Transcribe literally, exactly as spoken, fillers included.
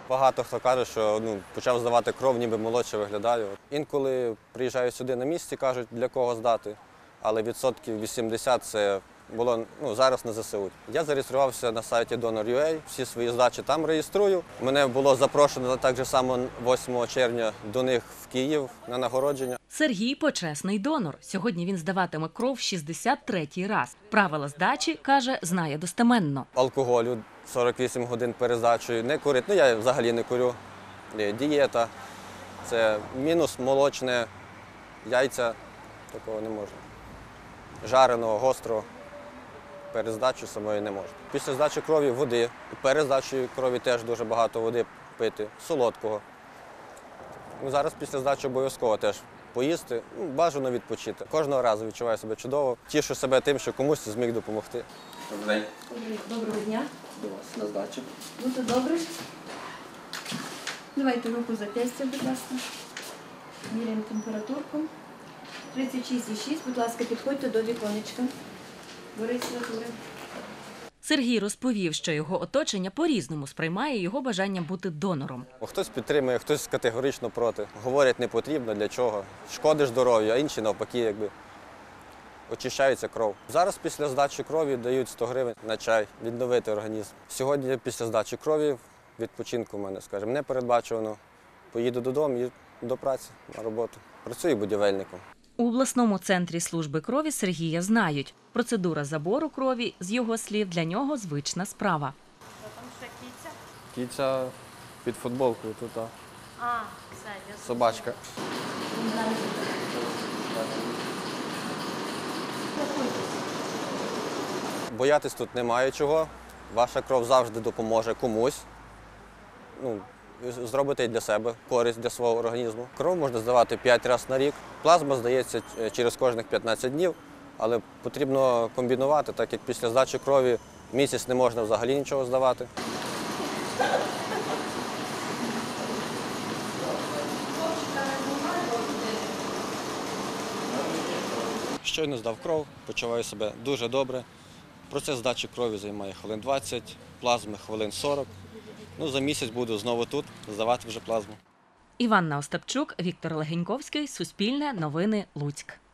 Багато хто каже, що ну, почав здавати кров, ніби молодше виглядаю. Інколи приїжджаю сюди на місці, кажуть, для кого здати, але відсотків вісімдесят це було ну, зараз на ЗСУ. Я зареєструвався на сайті Донор крапка ю а, всі свої здачі там реєструю. Мене було запрошено так же само восьмого червня до них в Київ на нагородження. Сергій – почесний донор. Сьогодні він здаватиме кров шістдесят третій раз. Правила здачі, каже, знає достеменно. Алкоголю сорок вісім годин перед здачею, не курити, ну я взагалі не курю. Дієта, це мінус молочне, яйця, такого не можна. Жареного, гострого. Перед здачею самої не можна. Після здачі крові води, перед здачею крові теж дуже багато води пити, солодкого. Ну, зараз після здачі обов'язково теж поїсти, ну, бажано відпочити. Кожного разу відчуваю себе чудово, тішу себе тим, що комусь зміг допомогти. Добрий день. Доброго дня. До вас на здачу. Дуже добре. Давайте руку зап'ястя, будь ласка. Міряємо температурку. тридцять шість і шість, будь ласка, підходьте до віконечка. До реєстратури. Сергій розповів, що його оточення по-різному сприймає його бажання бути донором. Хтось підтримує, хтось категорично проти. Говорять, не потрібно, для чого. Шкодиш здоров'ю, а інші навпаки, якби очищається кров. Зараз після здачі крові дають сто гривень на чай, відновити організм. Сьогодні після здачі крові відпочинку в мене, скажімо, не передбачено. Поїду додому і до праці, на роботу. Працюю будівельником. У обласному центрі служби крові Сергія знають. Процедура забору крові, з його слів, для нього звична справа. Кіця під футболкою тут, а. А, все, я Собачка. Боятись тут немає чого. Ваша кров завжди допоможе комусь. Ну, зробити і для себе користь для свого організму. Кров можна здавати п'ять разів на рік. Плазма здається через кожних п'ятнадцять днів, але потрібно комбінувати, так як після здачі крові місяць не можна взагалі нічого здавати. Щойно здав кров, почуваю себе дуже добре. Процес здачі крові займає хвилин двадцять, плазми хвилин сорок. Ну, за місяць буду знову тут здавати вже плазму. Іванна Остапчук, Віктор Легеньковський, Суспільне, Новини, Луцьк.